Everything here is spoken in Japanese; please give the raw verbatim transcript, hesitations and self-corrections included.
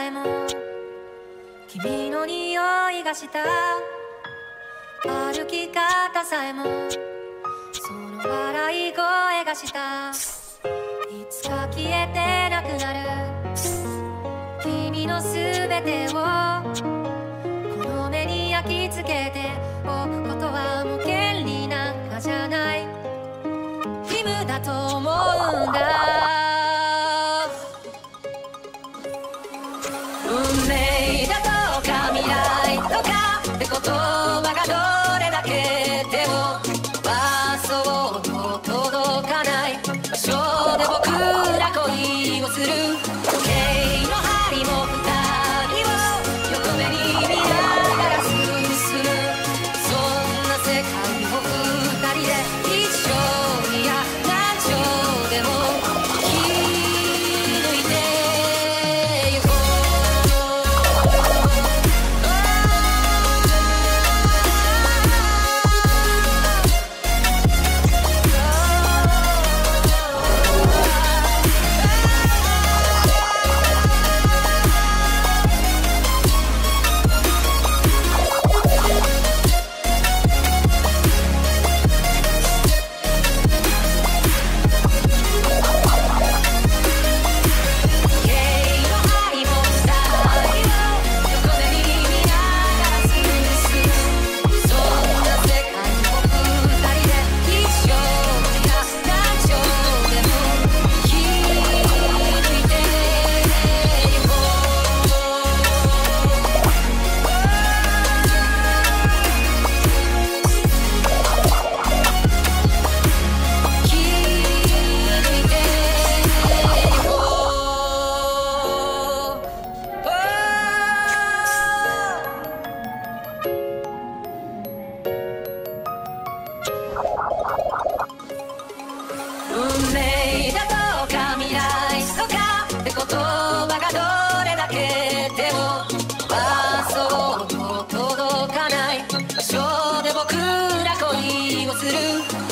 えも君の匂いがした、歩き方さえもその笑い声がした、いつか消えてなくなる君のすべてをこの目に焼き付けておくことはもう権利なんかじゃない、義務だと思うんだ。運命だとか未来とかって言葉がどれだけでもまあそうと届かない場所で僕ら恋をする、時計の針も二人を横目に見ながら進む、そんな世界を二人で一生いや何兆でも生き抜いてゆこう。運命だとか未来とかって言葉がどれだけでもまあそうと届かない場所で僕ら恋をする。